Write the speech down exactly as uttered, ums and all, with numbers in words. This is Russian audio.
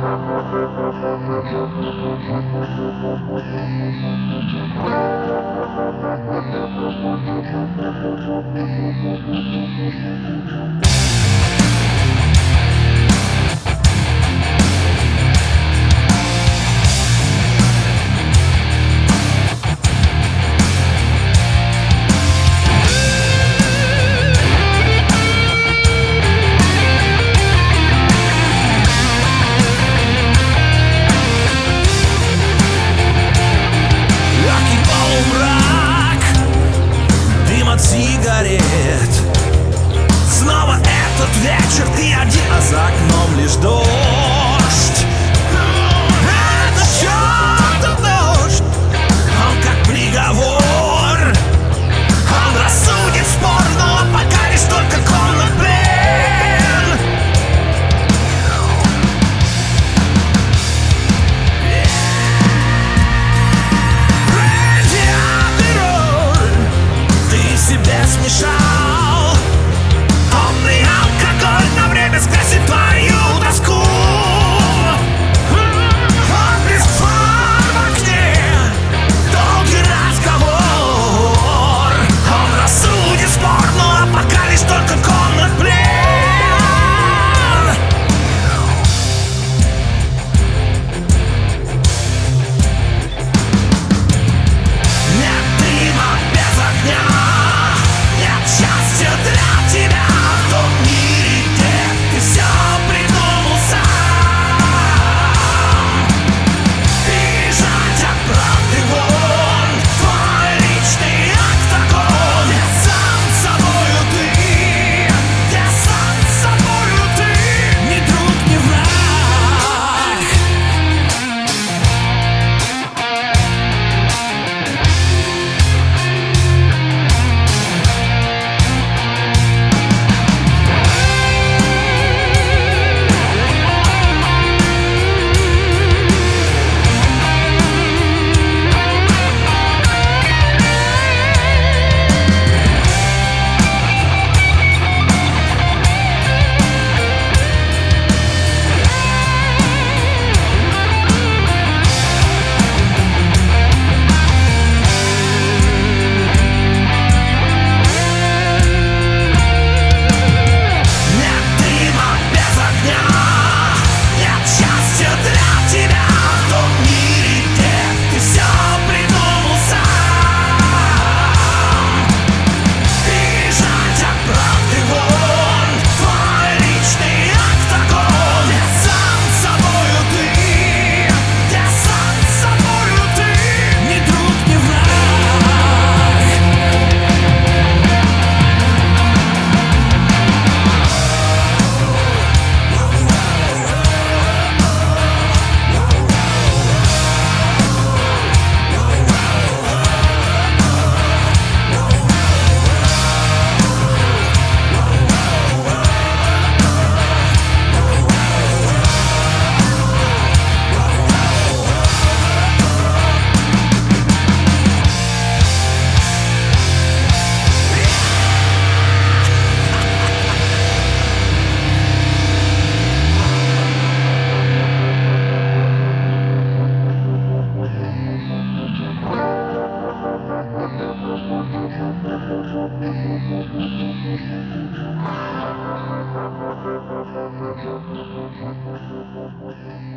Снова этот вечер, ты один, а за окном лишь дождь. Это чертов дождь, он как приговор. Он рассудит спор, но пока лишь только комнат плен. Радиаторы, ты себе смешал. Томный алкоголь на время скрасит твою тоску. Отблеск фар в окне, долгий разговор. Он рассудит спор, но пока лишь только комнат плен. Нет дыма без огня, нет счастья для тебя. В том мире, где ты все придумал сам. Бежать от правды вон, твой личный октагон. Где сам собою ты, где сам собою ты. Ни друг, ни враг. Нет дыма без огня, нет счастья для тебя. В том мире, где ты все придумал сам. Бежать от правды вон, твой личный октагон. Где сам собою ты, где сам собою ты. Ни друг, ни враг. Thank you.